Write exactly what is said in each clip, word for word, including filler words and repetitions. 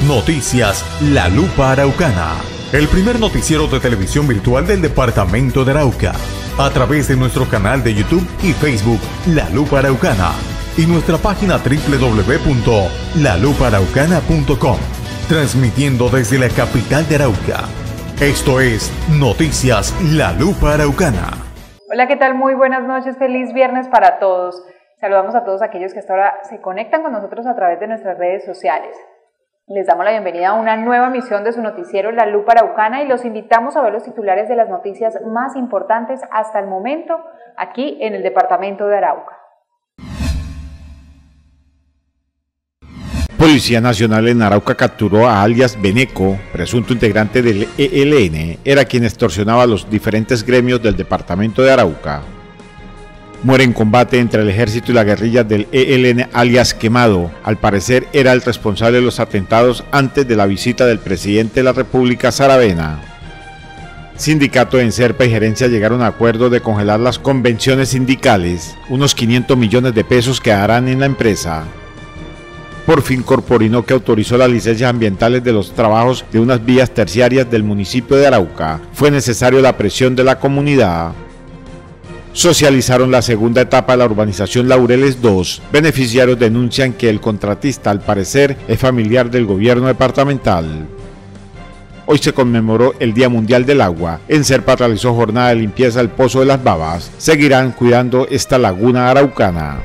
Noticias La Lupa Araucana, el primer noticiero de televisión virtual del departamento de Arauca, a través de nuestro canal de YouTube y Facebook La Lupa Araucana y nuestra página doble u doble u doble u punto la lupa araucana punto com, transmitiendo desde la capital de Arauca. Esto es Noticias La Lupa Araucana. Hola, ¿qué tal? Muy buenas noches, feliz viernes para todos. Saludamos a todos aquellos que hasta ahora se conectan con nosotros a través de nuestras redes sociales. Les damos la bienvenida a una nueva emisión de su noticiero La Lupa Araucana y los invitamos a ver los titulares de las noticias más importantes hasta el momento aquí en el departamento de Arauca. Policía Nacional en Arauca capturó a alias Beneco, presunto integrante del E L N, era quien extorsionaba a los diferentes gremios del departamento de Arauca. Muere en combate entre el ejército y la guerrilla del E L N alias Quemado. Al parecer era el responsable de los atentados antes de la visita del presidente de la República, Saravena. Sindicato en Serpa y gerencia llegaron a acuerdo de congelar las convenciones sindicales. Unos quinientos millones de pesos quedarán en la empresa. Por fin Corporino, que autorizó las licencias ambientales de los trabajos de unas vías terciarias del municipio de Arauca. Fue necesario la presión de la comunidad. Socializaron la segunda etapa de la urbanización Laureles dos. Beneficiarios denuncian que el contratista, al parecer, es familiar del gobierno departamental. Hoy se conmemoró el Día Mundial del Agua. En Serpa realizó jornada de limpieza del Pozo de las Babas. Seguirán cuidando esta laguna araucana.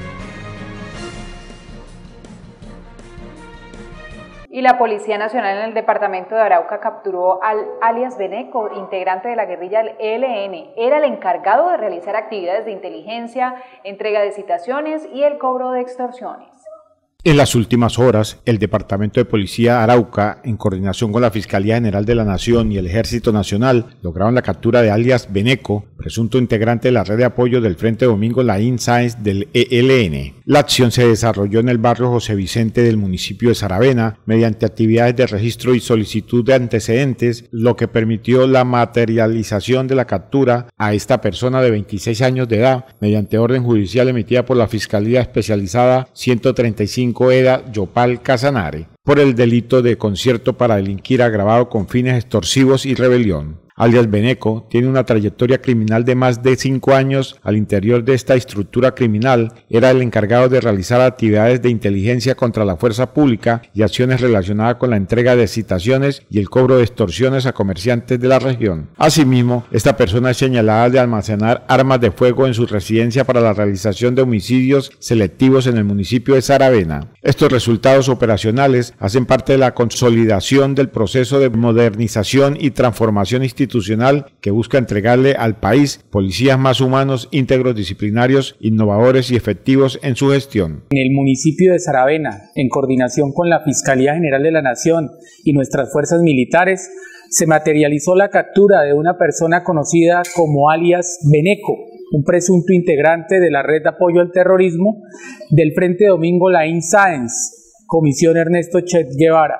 Y la Policía Nacional en el departamento de Arauca capturó al alias Beneco, integrante de la guerrilla del E L N. Era el encargado de realizar actividades de inteligencia, entrega de citaciones y el cobro de extorsiones. En las últimas horas, el Departamento de Policía Arauca, en coordinación con la Fiscalía General de la Nación y el Ejército Nacional, lograron la captura de alias Beneco, presunto integrante de la red de apoyo del Frente Domingo Laín Sáenz del E L N. La acción se desarrolló en el barrio José Vicente del municipio de Saravena, mediante actividades de registro y solicitud de antecedentes, lo que permitió la materialización de la captura a esta persona de veintiséis años de edad, mediante orden judicial emitida por la Fiscalía Especializada ciento treinta y cinco E D A Yopal Casanare, por el delito de concierto para delinquir agravado con fines extorsivos y rebelión. Alias Beneco tiene una trayectoria criminal de más de cinco años. Al interior de esta estructura criminal era el encargado de realizar actividades de inteligencia contra la fuerza pública y acciones relacionadas con la entrega de citaciones y el cobro de extorsiones a comerciantes de la región. Asimismo, esta persona es señalada de almacenar armas de fuego en su residencia para la realización de homicidios selectivos en el municipio de Saravena. Estos resultados operacionales hacen parte de la consolidación del proceso de modernización y transformación institucional institucional que busca entregarle al país policías más humanos, íntegros, disciplinarios, innovadores y efectivos en su gestión. En el municipio de Saravena, en coordinación con la Fiscalía General de la Nación y nuestras fuerzas militares, se materializó la captura de una persona conocida como alias Beneco, un presunto integrante de la red de apoyo al terrorismo del Frente Domingo Laín Sáenz, Comisión Ernesto Che Guevara.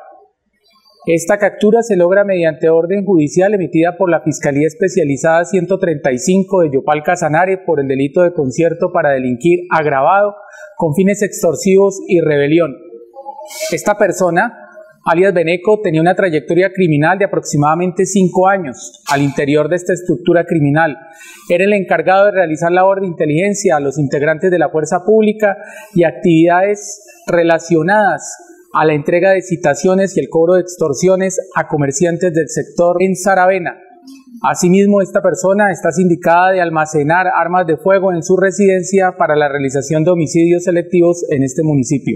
Esta captura se logra mediante orden judicial emitida por la Fiscalía Especializada ciento treinta y cinco de Yopal Casanare por el delito de concierto para delinquir agravado con fines extorsivos y rebelión. Esta persona, alias Beneco, tenía una trayectoria criminal de aproximadamente cinco años al interior de esta estructura criminal. Era el encargado de realizar labor de inteligencia a los integrantes de la fuerza pública y actividades relacionadas a la entrega de citaciones y el cobro de extorsiones a comerciantes del sector en Saravena. Asimismo, esta persona está sindicada de almacenar armas de fuego en su residencia para la realización de homicidios selectivos en este municipio.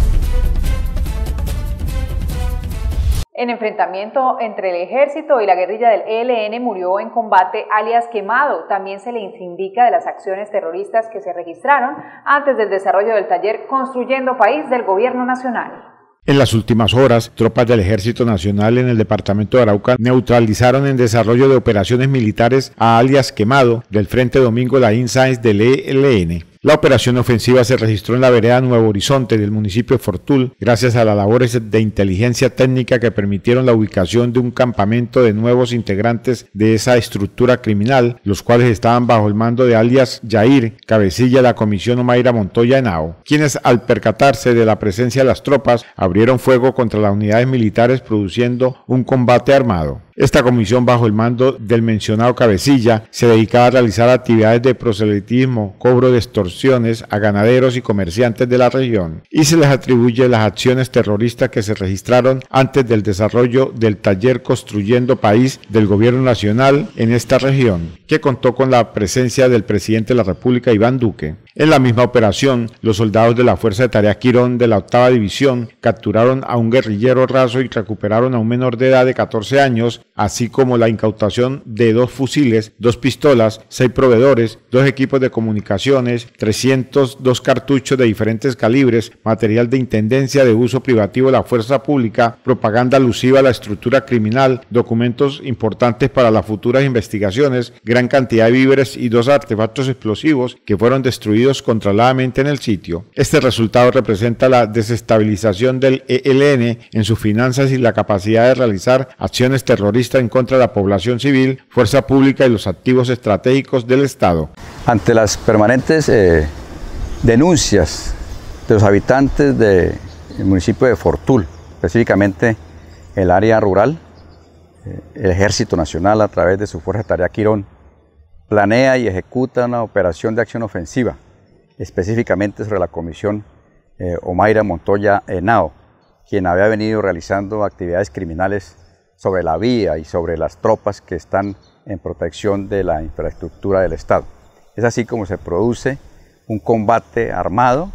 En enfrentamiento entre el ejército y la guerrilla del E L N murió en combate alias Quemado. También se le indica de las acciones terroristas que se registraron antes del desarrollo del taller Construyendo País del Gobierno Nacional. En las últimas horas, tropas del Ejército Nacional en el departamento de Arauca neutralizaron en desarrollo de operaciones militares a alias Quemado del Frente Domingo Laín Sáenz del E L N. La operación ofensiva se registró en la vereda Nuevo Horizonte del municipio de Fortul, gracias a las labores de inteligencia técnica que permitieron la ubicación de un campamento de nuevos integrantes de esa estructura criminal, los cuales estaban bajo el mando de alias Yair, cabecilla de la comisión Omaira Montoya Henao, quienes al percatarse de la presencia de las tropas abrieron fuego contra las unidades militares produciendo un combate armado. Esta comisión, bajo el mando del mencionado cabecilla, se dedicaba a realizar actividades de proselitismo, cobro de extorsiones a ganaderos y comerciantes de la región, y se les atribuye las acciones terroristas que se registraron antes del desarrollo del taller Construyendo País del Gobierno Nacional en esta región, que contó con la presencia del presidente de la República, Iván Duque. En la misma operación, los soldados de la Fuerza de Tarea Quirón de la octava División capturaron a un guerrillero raso y recuperaron a un menor de edad de catorce años, así como la incautación de dos fusiles, dos pistolas, seis proveedores, dos equipos de comunicaciones, trescientos dos cartuchos de diferentes calibres, material de intendencia de uso privativo de la fuerza pública, propaganda alusiva a la estructura criminal, documentos importantes para las futuras investigaciones, gran cantidad de víveres y dos artefactos explosivos que fueron destruidos controladamente en el sitio. Este resultado representa la desestabilización del E L N en sus finanzas y la capacidad de realizar acciones terroristas en contra de la población civil, fuerza pública y los activos estratégicos del Estado. Ante las permanentes eh, denuncias de los habitantes del municipio de Fortul, específicamente el área rural, eh, el Ejército Nacional, a través de su Fuerza de Tarea Quirón, planea y ejecuta una operación de acción ofensiva, específicamente sobre la comisión eh, Omaira Montoya Henao, quien había venido realizando actividades criminales sobre la vía y sobre las tropas que están en protección de la infraestructura del Estado. Es así como se produce un combate armado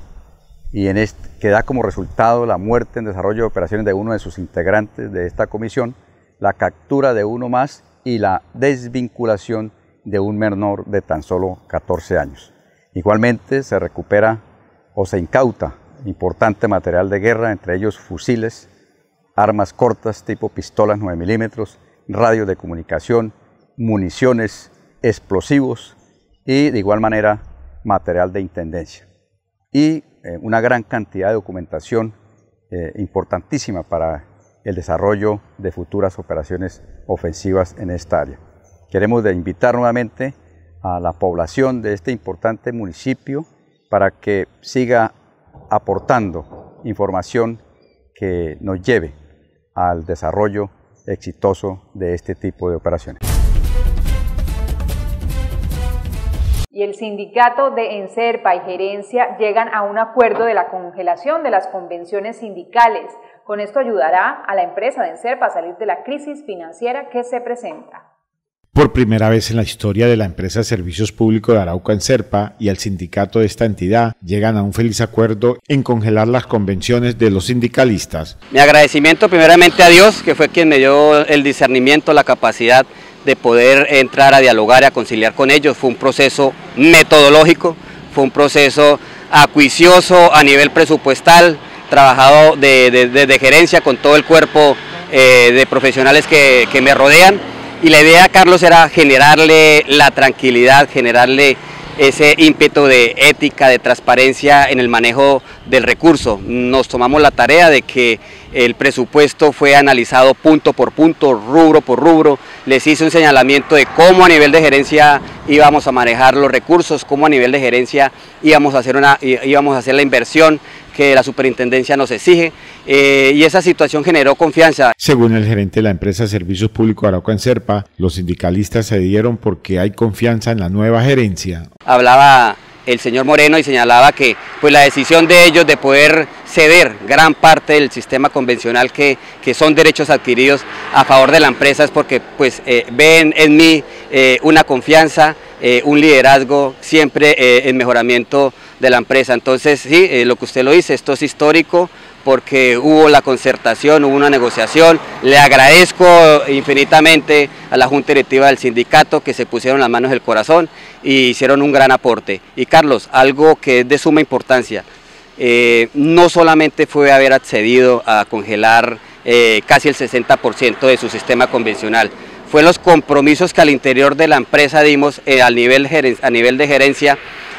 y en este, que da como resultado la muerte en desarrollo de operaciones de uno de sus integrantes de esta comisión, la captura de uno más y la desvinculación de un menor de tan solo catorce años. Igualmente se recupera o se incauta importante material de guerra, entre ellos fusiles, armas cortas tipo pistolas nueve milímetros, radios de comunicación, municiones, explosivos y de igual manera material de intendencia. Y eh, una gran cantidad de documentación eh, importantísima para el desarrollo de futuras operaciones ofensivas en esta área. Queremos de invitar nuevamente a la población de este importante municipio para que siga aportando información que nos lleve al desarrollo exitoso de este tipo de operaciones. Y el sindicato de Enserpa y Gerencia llegan a un acuerdo de la congelación de las convenciones sindicales. Con esto ayudará a la empresa de Enserpa a salir de la crisis financiera que se presenta. Por primera vez en la historia de la empresa de servicios públicos de Arauca, Enserpa, y el sindicato de esta entidad llegan a un feliz acuerdo en congelar las convenciones de los sindicalistas. Mi agradecimiento primeramente a Dios, que fue quien me dio el discernimiento, la capacidad de poder entrar a dialogar y a conciliar con ellos. Fue un proceso metodológico, fue un proceso acuicioso a nivel presupuestal, trabajado de, de, de, de gerencia con todo el cuerpo eh, de profesionales que, que me rodean. Y la idea, Carlos, era generarle la tranquilidad, generarle ese ímpetu de ética, de transparencia en el manejo del recurso. Nos tomamos la tarea de que el presupuesto fue analizado punto por punto, rubro por rubro. Les hice un señalamiento de cómo a nivel de gerencia íbamos a manejar los recursos, cómo a nivel de gerencia íbamos a hacer, una, íbamos a hacer la inversión que la superintendencia nos exige, eh, y esa situación generó confianza. Según el gerente de la empresa de Servicios Públicos Arauca, Enserpa, los sindicalistas se dieron porque hay confianza en la nueva gerencia. Hablaba el señor Moreno y señalaba que pues, la decisión de ellos de poder ceder gran parte del sistema convencional que, que son derechos adquiridos a favor de la empresa es porque pues, eh, ven en mí eh, una confianza, eh, un liderazgo siempre eh, en mejoramiento de la empresa. Entonces sí, eh, lo que usted lo dice, esto es histórico porque hubo la concertación, hubo una negociación. Le agradezco infinitamente a la Junta Directiva del sindicato que se pusieron las manos en el corazón y hicieron un gran aporte. Y Carlos, algo que es de suma importancia, eh, no solamente fue haber accedido a congelar eh, casi el sesenta por ciento de su sistema convencional, fue los compromisos que al interior de la empresa dimos eh, al nivel, a nivel de gerencia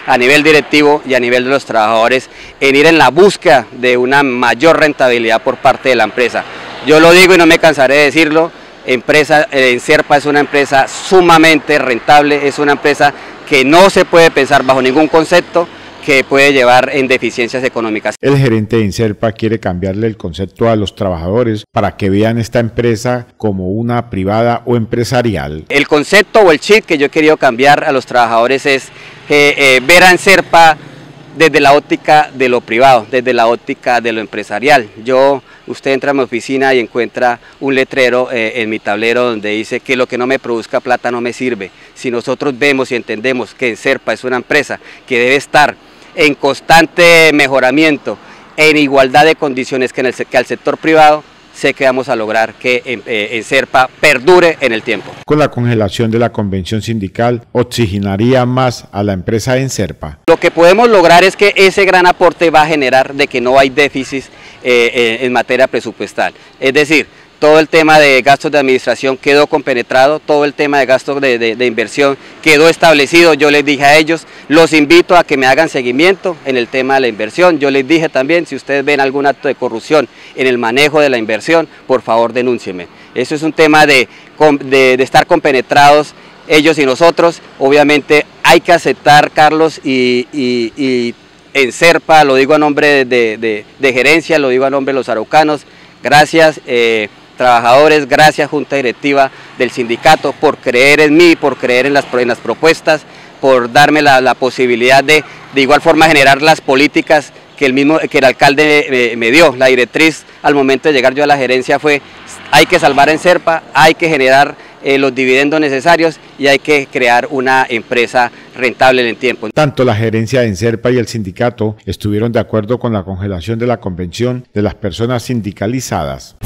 a nivel directivo y a nivel de los trabajadores en ir en la búsqueda de una mayor rentabilidad por parte de la empresa. Yo lo digo y no me cansaré de decirlo, empresa, Enserpa es una empresa sumamente rentable, es una empresa que no se puede pensar bajo ningún concepto que puede llevar en deficiencias económicas. El gerente de Enserpa quiere cambiarle el concepto a los trabajadores para que vean esta empresa como una privada o empresarial. El concepto o el chip que yo he querido cambiar a los trabajadores es eh, eh, ver a Enserpa desde la óptica de lo privado, desde la óptica de lo empresarial. Yo, usted entra a mi oficina y encuentra un letrero eh, en mi tablero donde dice que lo que no me produzca plata no me sirve. Si nosotros vemos y entendemos que Enserpa es una empresa que debe estar en constante mejoramiento, en igualdad de condiciones que, en el, que al sector privado, sé que vamos a lograr que eh, Enserpa perdure en el tiempo. Con la congelación de la convención sindical, ¿oxigenaría más a la empresa Enserpa? Lo que podemos lograr es que ese gran aporte va a generar de que no hay déficit eh, eh, en materia presupuestal. Es decir, todo el tema de gastos de administración quedó compenetrado, todo el tema de gastos de, de, de inversión quedó establecido. Yo les dije a ellos, los invito a que me hagan seguimiento en el tema de la inversión. Yo les dije también, si ustedes ven algún acto de corrupción en el manejo de la inversión, por favor denúncienme. Eso es un tema de, de, de estar compenetrados ellos y nosotros. Obviamente hay que aceptar, Carlos, y, y, y Enserpa, lo digo a nombre de, de, de gerencia, lo digo a nombre de los araucanos, gracias. Eh, trabajadores, gracias Junta Directiva del sindicato por creer en mí, por creer en las, en las propuestas, por darme la, la posibilidad de de igual forma generar las políticas que el mismo que el alcalde me, me dio. La directriz al momento de llegar yo a la gerencia fue: hay que salvar a Enserpa, hay que generar eh, los dividendos necesarios y hay que crear una empresa rentable en el tiempo. Tanto la gerencia de Enserpa y el sindicato estuvieron de acuerdo con la congelación de la convención de las personas sindicalizadas.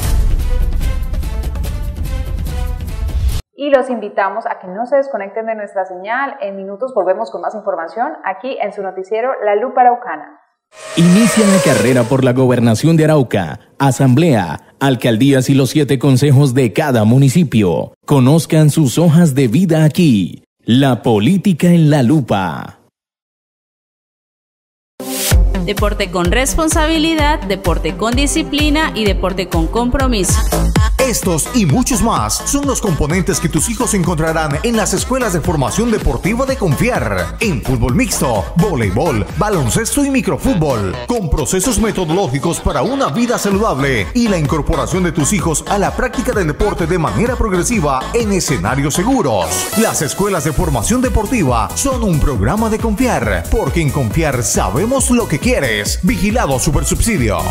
Y los invitamos a que no se desconecten de nuestra señal. En minutos volvemos con más información aquí en su noticiero La Lupa Araucana. Inicia la carrera por la gobernación de Arauca, asamblea, alcaldías y los siete consejos de cada municipio. Conozcan sus hojas de vida aquí. La política en la lupa. Deporte con responsabilidad, deporte con disciplina y deporte con compromiso. Estos y muchos más son los componentes que tus hijos encontrarán en las escuelas de formación deportiva de Confiar, en fútbol mixto, voleibol, baloncesto y microfútbol, con procesos metodológicos para una vida saludable y la incorporación de tus hijos a la práctica del deporte de manera progresiva en escenarios seguros. Las escuelas de formación deportiva son un programa de Confiar, porque en Confiar sabemos lo que quieres. Vigilado Supersubsidio.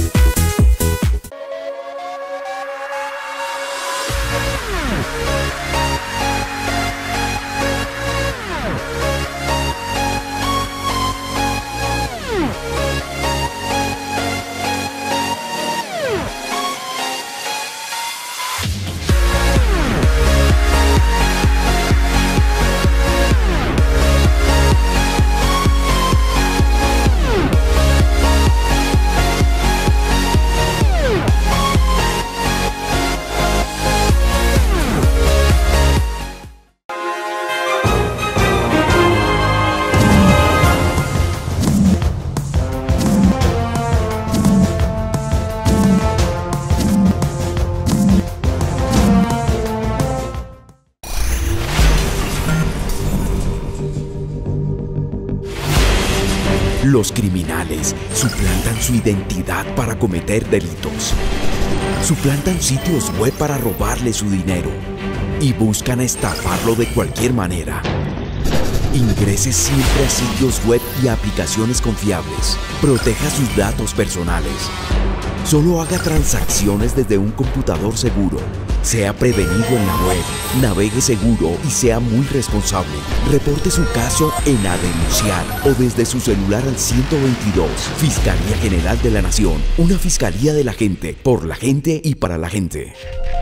Los criminales suplantan su identidad para cometer delitos. Suplantan sitios web para robarle su dinero y buscan estafarlo de cualquier manera. Ingrese siempre a sitios web y aplicaciones confiables. Proteja sus datos personales. Solo haga transacciones desde un computador seguro. Sea prevenido en la web, navegue seguro y sea muy responsable. Reporte su caso en A Denunciar o desde su celular al ciento veintidós. Fiscalía General de la Nación, una fiscalía de la gente, por la gente y para la gente.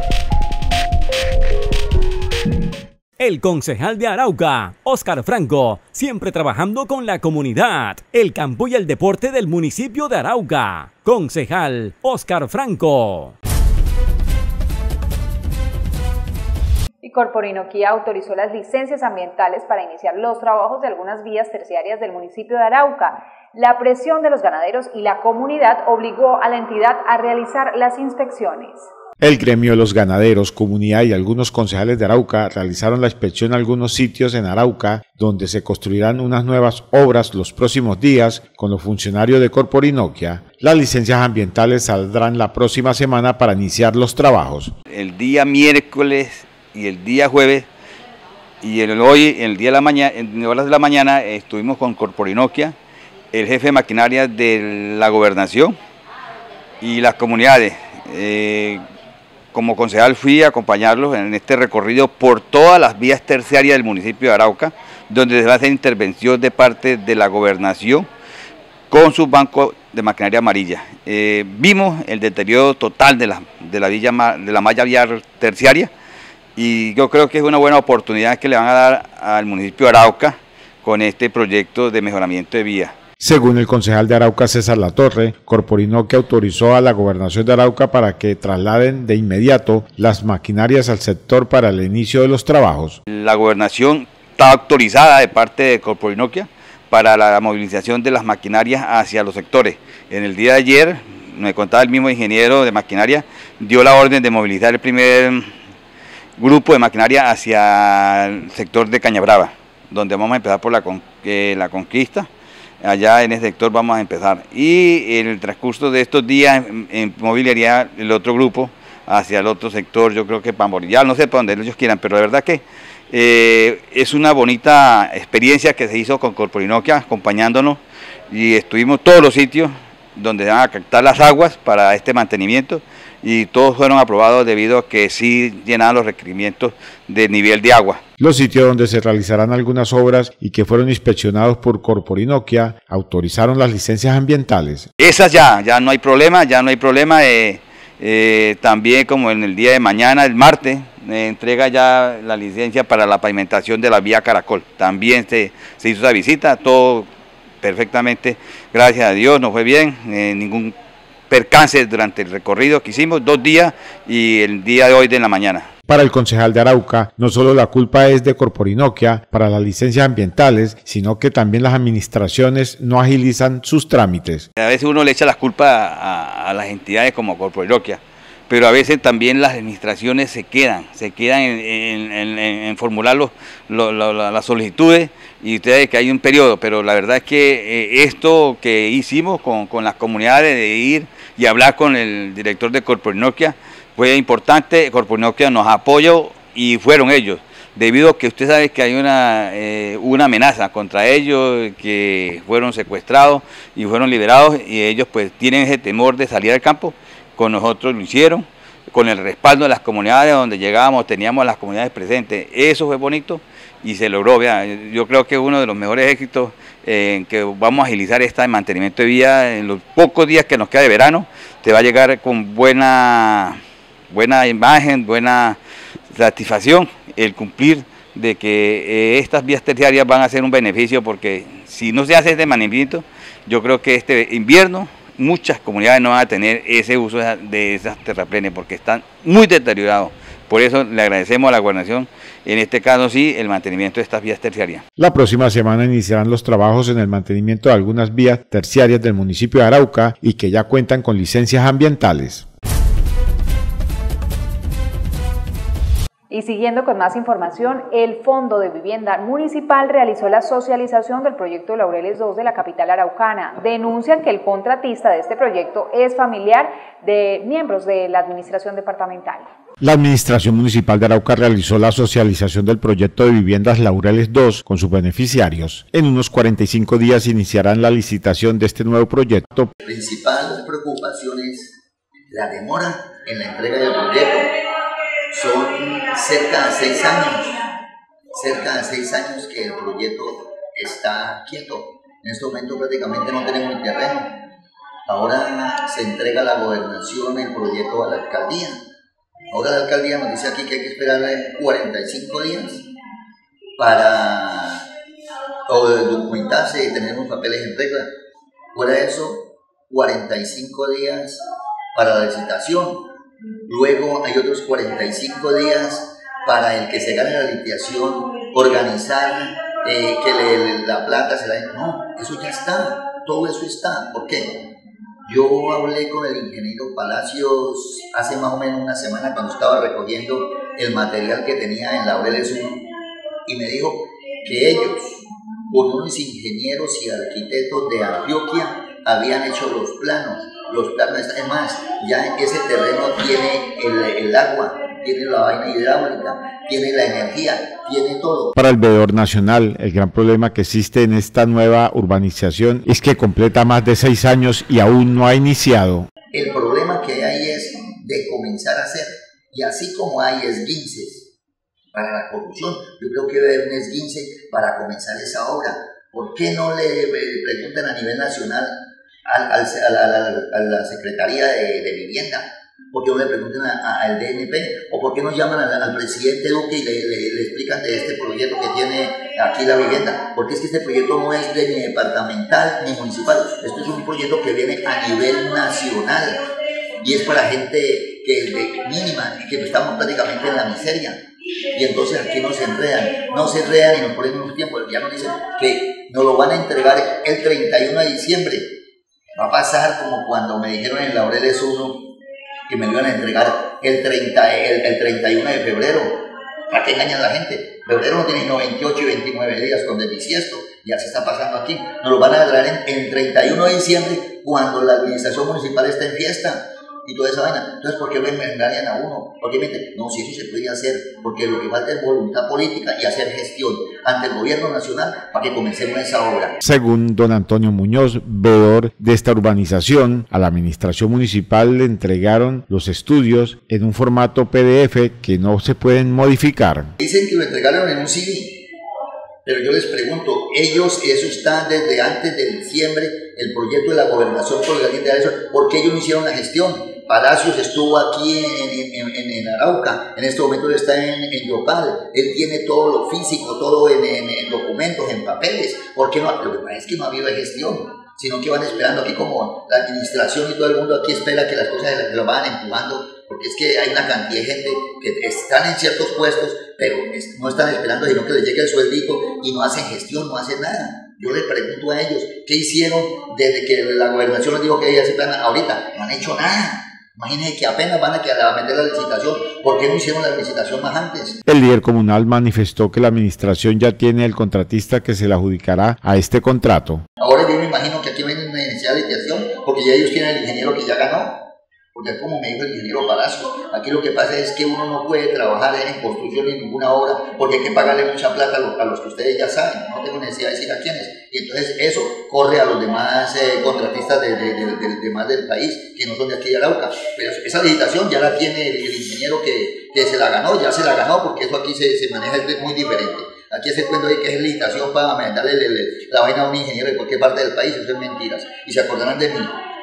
El concejal de Arauca, Óscar Franco, siempre trabajando con la comunidad, el campo y el deporte del municipio de Arauca. Concejal Óscar Franco. Corporinoquía autorizó las licencias ambientales para iniciar los trabajos de algunas vías terciarias del municipio de Arauca. La presión de los ganaderos y la comunidad obligó a la entidad a realizar las inspecciones. El gremio de los ganaderos, comunidad y algunos concejales de Arauca realizaron la inspección en algunos sitios en Arauca donde se construirán unas nuevas obras los próximos días con los funcionarios de Corporinoquia. Las licencias ambientales saldrán la próxima semana para iniciar los trabajos. El día miércoles y el día jueves y el hoy, el día de la mañana, en horas de la mañana, estuvimos con Corporinoquia, el jefe de maquinaria de la gobernación y las comunidades. Eh, Como concejal fui a acompañarlos en este recorrido por todas las vías terciarias del municipio de Arauca, donde se va a hacer intervención de parte de la gobernación con su banco de maquinaria amarilla. Eh, vimos el deterioro total de la, de, la villa, de la malla vial terciaria y yo creo que es una buena oportunidad que le van a dar al municipio de Arauca con este proyecto de mejoramiento de vía. Según el concejal de Arauca, César Latorre, Corporinoquia autorizó a la gobernación de Arauca para que trasladen de inmediato las maquinarias al sector para el inicio de los trabajos. La gobernación está autorizada de parte de Corporinoquia para la movilización de las maquinarias hacia los sectores. En el día de ayer, me contaba el mismo ingeniero de maquinaria, dio la orden de movilizar el primer grupo de maquinaria hacia el sector de Cañabrava, donde vamos a empezar por la, con, eh, la conquista. Allá en ese sector vamos a empezar y en el transcurso de estos días en, en moviliaría el otro grupo hacia el otro sector, yo creo que para Morillal, no sé para donde ellos quieran, pero la verdad que eh, es una bonita experiencia que se hizo con Corporinoquia acompañándonos y estuvimos todos los sitios donde van a captar las aguas para este mantenimiento y todos fueron aprobados debido a que sí llenaban los requerimientos de nivel de agua. Los sitios donde se realizarán algunas obras y que fueron inspeccionados por Corporinoquia autorizaron las licencias ambientales. Esas ya, ya no hay problema, ya no hay problema. Eh, eh, también como en el día de mañana, el martes, eh, entrega ya la licencia para la pavimentación de la vía Caracol. También se, se hizo esa visita, todo perfectamente, gracias a Dios, nos fue bien, eh, ningún percance durante el recorrido que hicimos, dos días y el día de hoy de la mañana. Para el concejal de Arauca, no solo la culpa es de Corporinoquia para las licencias ambientales, sino que también las administraciones no agilizan sus trámites. A veces uno le echa la culpa a, a las entidades como Corporinoquia, pero a veces también las administraciones se quedan, se quedan en, en, en, en formular los, los, los, las solicitudes y ustedes que hay un periodo, pero la verdad es que eh, esto que hicimos con, con las comunidades de ir y hablar con el director de Corporinoquia fue importante. Corporinoquia nos apoyó y fueron ellos, debido a que usted sabe que hay una, eh, una amenaza contra ellos, que fueron secuestrados y fueron liberados y ellos pues tienen ese temor de salir al campo. Con nosotros lo hicieron, con el respaldo de las comunidades, donde llegábamos teníamos a las comunidades presentes. Eso fue bonito y se logró. Vea, yo creo que es uno de los mejores éxitos eh, en que vamos a agilizar este mantenimiento de vía en los pocos días que nos queda de verano. Te va a llegar con buena, buena imagen, buena satisfacción el cumplir de que eh, estas vías terciarias van a ser un beneficio, porque si no se hace este mantenimiento, yo creo que este invierno muchas comunidades no van a tener ese uso de esas terraplenes porque están muy deteriorados. Por eso le agradecemos a la gobernación, en este caso sí, el mantenimiento de estas vías terciarias. La próxima semana iniciarán los trabajos en el mantenimiento de algunas vías terciarias del municipio de Arauca y que ya cuentan con licencias ambientales. Y siguiendo con más información, el Fondo de Vivienda Municipal realizó la socialización del proyecto Laureles dos de la capital araucana. Denuncian que el contratista de este proyecto es familiar de miembros de la administración departamental. La Administración Municipal de Arauca realizó la socialización del proyecto de viviendas Laureles dos con sus beneficiarios. En unos cuarenta y cinco días iniciarán la licitación de este nuevo proyecto. La principal preocupación es la demora en la entrega del proyecto. Son cerca de seis años, cerca de seis años que el proyecto está quieto. En este momento prácticamente no tenemos el terreno. Ahora se entrega a la gobernación el proyecto a la alcaldía. Ahora la alcaldía nos dice aquí que hay que esperar cuarenta y cinco días para documentarse y tener los papeles en regla. Fuera de eso, cuarenta y cinco días para la licitación. Luego hay otros cuarenta y cinco días para el que se gane la litigación, organizar eh, que le, la plata se la... No, eso ya está, todo eso está. ¿Por qué? Yo hablé con el ingeniero Palacios hace más o menos una semana cuando estaba recogiendo el material que tenía en Laureles uno y me dijo que ellos, con unos ingenieros y arquitectos de Antioquia, habían hecho los planos. Los planos, es más, ya ese terreno tiene el, el agua, tiene la vaina hidráulica, tiene la energía, tiene todo. Para el veedor nacional, el gran problema que existe en esta nueva urbanización es que completa más de seis años y aún no ha iniciado. El problema que hay es de comenzar a hacer, y así como hay esguinces para la corrupción, yo creo que debe haber un esguince para comenzar esa obra. ¿Por qué no le preguntan a nivel nacional al, al, a, la, a, la, a la Secretaría de, de Vivienda? ¿Por qué no le preguntan al D N P? ¿O por qué no llaman al, al presidente Duque y le, le, le explican de este proyecto que tiene aquí la vivienda? Porque es que este proyecto no es de, ni departamental ni municipal. Esto es un proyecto que viene a nivel nacional y es para gente que es de mínima, que estamos prácticamente en la miseria. Y entonces aquí nos enredan, no se enredan y nos ponen un tiempo. Ya nos dicen que nos lo van a entregar el treinta y uno de diciembre. Va a pasar como cuando me dijeron en Laureles uno que me lo iban a entregar el, treinta, el, el treinta y uno de febrero. ¿Para qué engañan a la gente? Febrero no tiene veintiocho y veintinueve días con el bisiesto. Ya se está pasando aquí. Nos lo van a traer en el treinta y uno de diciembre cuando la administración municipal está en fiesta. Y toda esa vaina. Entonces, ¿por qué me engañan a uno? ¿Por qué me dicen? No, si eso se puede hacer, porque lo que falta es voluntad política y hacer gestión ante el gobierno nacional para que comencemos esa obra. Según don Antonio Muñoz, veedor de esta urbanización, a la administración municipal le entregaron los estudios en un formato P D F que no se pueden modificar. Dicen que lo entregaron en un C D, pero yo les pregunto, ellos, eso está desde antes de diciembre, el proyecto de la gobernación por el de eso, ¿por qué ellos no hicieron la gestión? Palacios estuvo aquí en, en, en, en Arauca, en este momento está en, en Yopal, él tiene todo lo físico, todo en, en, en documentos, en papeles. ¿Por qué no? Lo que pasa es que no ha habido gestión, sino que van esperando aquí como la administración y todo el mundo aquí espera que las cosas se lo van empujando, porque es que hay una cantidad de gente que están en ciertos puestos, pero no están esperando, sino que les llegue el sueldito y no hacen gestión, no hacen nada. Yo les pregunto a ellos, ¿qué hicieron desde que la gobernación les dijo que ella se plan ahorita? No han hecho nada. Imagínense que apenas van a, a meter la licitación. ¿Por qué no hicieron la licitación más antes? El líder comunal manifestó que la administración ya tiene el contratista que se le adjudicará a este contrato. Ahora yo me imagino que aquí van a iniciar la licitación porque ya ellos tienen el ingeniero que ya ganó. Porque como me dijo el ingeniero Palacio, aquí lo que pasa es que uno no puede trabajar en construcción en ninguna obra porque hay que pagarle mucha plata a los, a los que ustedes ya saben, no tengo necesidad de decir a quiénes. Y entonces eso corre a los demás eh, contratistas de, de, de, de, de más del país, que no son de aquí de Arauca. Pero esa licitación ya la tiene el, el ingeniero que, que se la ganó, ya se la ganó porque eso aquí se, se maneja muy diferente. Aquí ese cuento de que es licitación para darle la vaina a un ingeniero de cualquier parte del país, eso es mentiras. Y se acordarán de mí.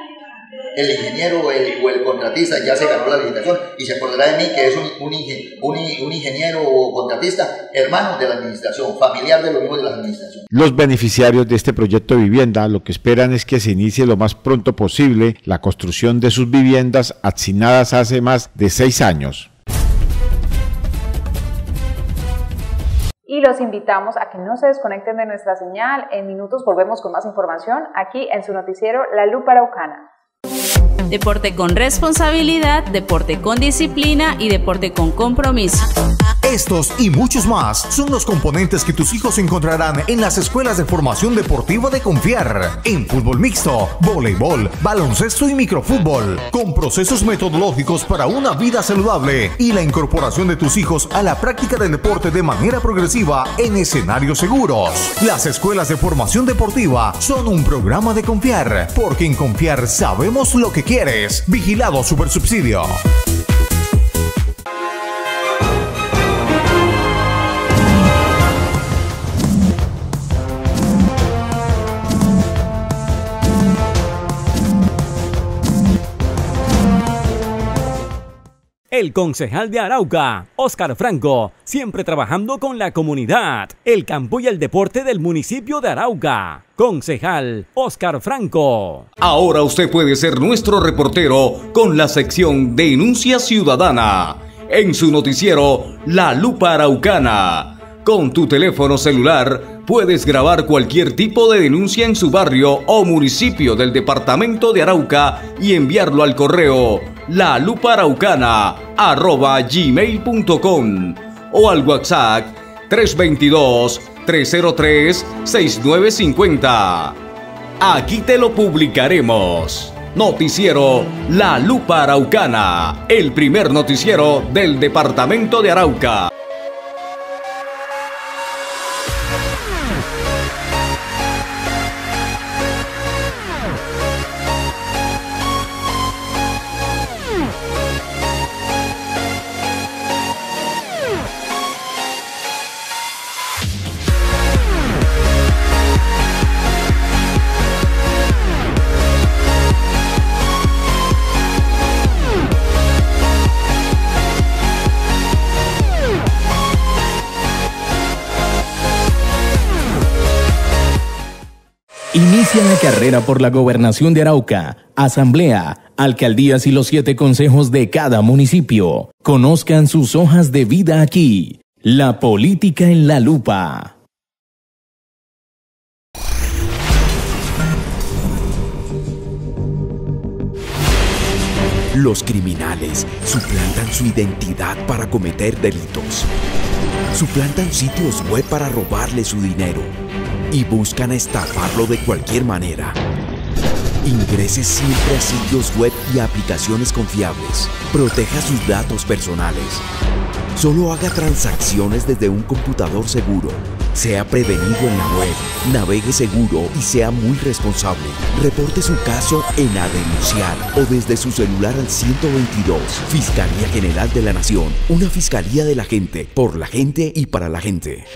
El ingeniero o el, o el contratista ya se ganó la licitación y se acordará de mí que es un, un, un, un ingeniero o contratista hermano de la administración, familiar de los mismos de la administración. Los beneficiarios de este proyecto de vivienda lo que esperan es que se inicie lo más pronto posible la construcción de sus viviendas asignadas hace más de seis años. Y los invitamos a que no se desconecten de nuestra señal. En minutos volvemos con más información aquí en su noticiero La Lupa Araucana. Deporte con responsabilidad, deporte con disciplina y deporte con compromiso. Estos y muchos más son los componentes que tus hijos encontrarán en las escuelas de formación deportiva de Confiar, en fútbol mixto, voleibol, baloncesto y microfútbol, con procesos metodológicos para una vida saludable y la incorporación de tus hijos a la práctica del deporte de manera progresiva en escenarios seguros. Las escuelas de formación deportiva son un programa de Confiar, porque en Confiar sabemos lo que quieres. Vigilado Supersubsidio. El concejal de Arauca, Óscar Franco, siempre trabajando con la comunidad, el campo y el deporte del municipio de Arauca. Concejal Óscar Franco. Ahora usted puede ser nuestro reportero con la sección Denuncia Ciudadana. en su noticiero La Lupa Araucana. Con tu teléfono celular puedes grabar cualquier tipo de denuncia en su barrio o municipio del departamento de Arauca y enviarlo al correo lalupaaraucana arroba gmail punto com o al WhatsApp tres dos dos, tres cero tres, seis nueve cinco cero. Aquí te lo publicaremos. Noticiero La Lupa Araucana, el primer noticiero del departamento de Arauca. Inicia la carrera por la gobernación de Arauca, asamblea, alcaldías y los siete consejos de cada municipio. Conozcan sus hojas de vida aquí. La política en la lupa. Los criminales suplantan su identidad para cometer delitos. Suplantan sitios web para robarle su dinero y buscan estafarlo de cualquier manera. Ingrese siempre a sitios web y aplicaciones confiables. Proteja sus datos personales. Solo haga transacciones desde un computador seguro. Sea prevenido en la web. Navegue seguro y sea muy responsable. Reporte su caso en A Denunciar o desde su celular al ciento veintidós. Fiscalía General de la Nación. Una fiscalía de la gente, por la gente y para la gente.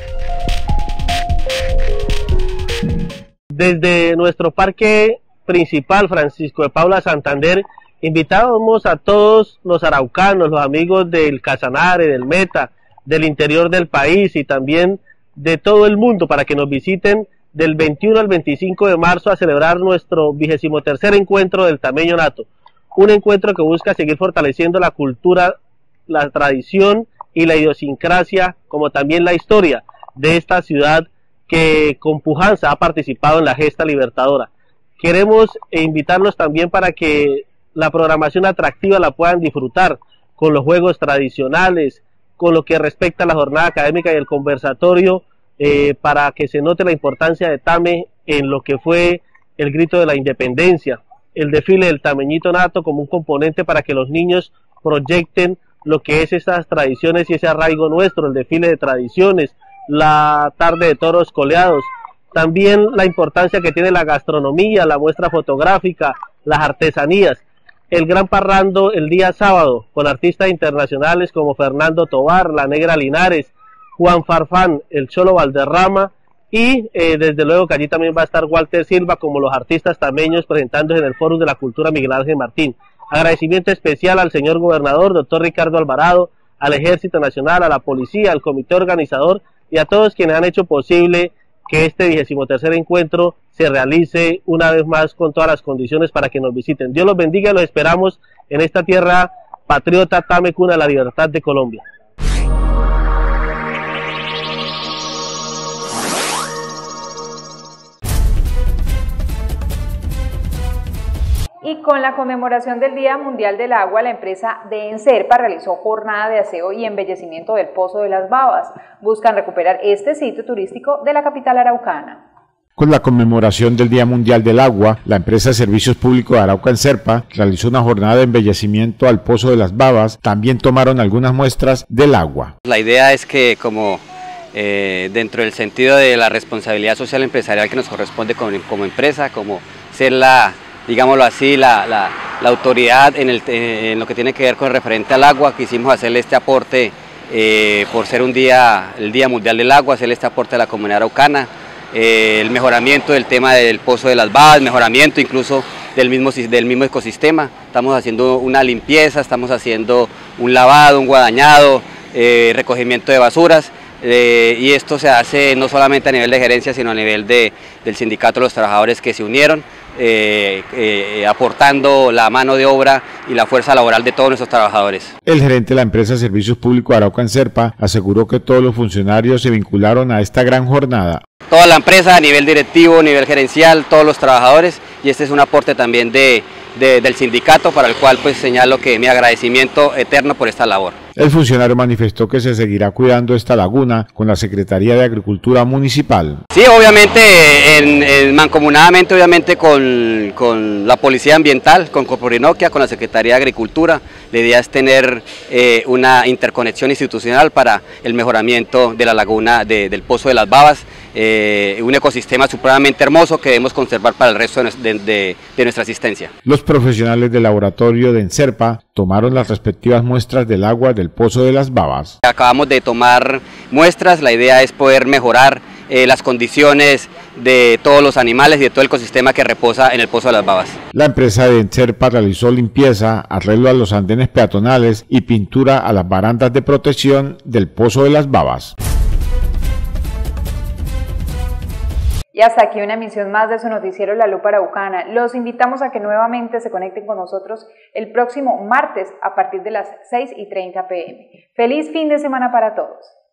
Desde nuestro parque principal, Francisco de Paula Santander, invitábamos a todos los araucanos, los amigos del Casanare, del Meta, del interior del país y también de todo el mundo para que nos visiten del veintiuno al veinticinco de marzo a celebrar nuestro vigésimo tercer encuentro del Tameño Nato. Un encuentro que busca seguir fortaleciendo la cultura, la tradición y la idiosincrasia, como también la historia de esta ciudad que con pujanza ha participado en la gesta libertadora. Queremos invitarlos también para que la programación atractiva la puedan disfrutar con los juegos tradicionales, con lo que respecta a la jornada académica y el conversatorio, eh, para que se note la importancia de Tame en lo que fue el grito de la independencia, el desfile del Tameñito Nato como un componente para que los niños proyecten lo que es esas tradiciones y ese arraigo nuestro, el desfile de tradiciones, la tarde de toros coleados, también la importancia que tiene la gastronomía, la muestra fotográfica, las artesanías, el gran parrando el día sábado con artistas internacionales como Fernando Tovar, la Negra Linares, Juan Farfán, el Cholo Valderrama y eh, desde luego que allí también va a estar Walter Silva como los artistas tameños presentándose en el Foro de la Cultura Miguel Ángel Martín. Agradecimiento especial al señor gobernador, doctor Ricardo Alvarado, al Ejército Nacional, a la Policía, al comité organizador y a todos quienes han hecho posible que este vigésimo tercer encuentro se realice una vez más con todas las condiciones para que nos visiten. Dios los bendiga y los esperamos en esta tierra patriota, Tame, cuna de la libertad de Colombia. Y con la conmemoración del Día Mundial del Agua, la empresa de Enserpa realizó jornada de aseo y embellecimiento del Pozo de las Babas. Buscan recuperar este sitio turístico de la capital araucana. Con la conmemoración del Día Mundial del Agua, la empresa de Servicios Públicos de Arauca Enserpa realizó una jornada de embellecimiento al Pozo de las Babas. También tomaron algunas muestras del agua. La idea es que como eh, dentro del sentido de la responsabilidad social empresarial que nos corresponde como, como empresa, como ser la, digámoslo así, la, la, la autoridad en, el, en lo que tiene que ver con el referente al agua, quisimos hacerle este aporte eh, por ser un día, el Día Mundial del Agua, hacerle este aporte a la comunidad araucana. Eh, el mejoramiento del tema del Pozo de las Babas, mejoramiento incluso del mismo, del mismo ecosistema. Estamos haciendo una limpieza, estamos haciendo un lavado, un guadañado, eh, recogimiento de basuras, eh, y esto se hace no solamente a nivel de gerencia, sino a nivel de, del sindicato de los trabajadores que se unieron. eh, eh, aportando la mano de obra y la fuerza laboral de todos nuestros trabajadores. El gerente de la empresa Servicios Públicos Arauca Enserpa aseguró que todos los funcionarios se vincularon a esta gran jornada. Toda la empresa a nivel directivo, a nivel gerencial, todos los trabajadores, y este es un aporte también de, de, del sindicato, para el cual pues señalo que mi agradecimiento eterno por esta labor. El funcionario manifestó que se seguirá cuidando esta laguna con la Secretaría de Agricultura Municipal. Sí, obviamente, en, en, mancomunadamente obviamente con, con la Policía Ambiental, con Corporinoquia, con la Secretaría de Agricultura. La idea es tener eh, una interconexión institucional para el mejoramiento de la laguna de, del Pozo de las Babas, eh, un ecosistema supremamente hermoso que debemos conservar para el resto de, de, de, de nuestra asistencia. Los profesionales del laboratorio de Enserpa tomaron las respectivas muestras del agua del Pozo de las Babas. Acabamos de tomar muestras, la idea es poder mejorar eh, las condiciones de todos los animales y de todo el ecosistema que reposa en el Pozo de las Babas. La empresa de Enserpa realizó limpieza, arreglo a los andenes peatonales y pintura a las barandas de protección del Pozo de las Babas. Y hasta aquí una emisión más de su noticiero La Lupa Araucana. Los invitamos a que nuevamente se conecten con nosotros el próximo martes a partir de las seis y treinta p m Feliz fin de semana para todos.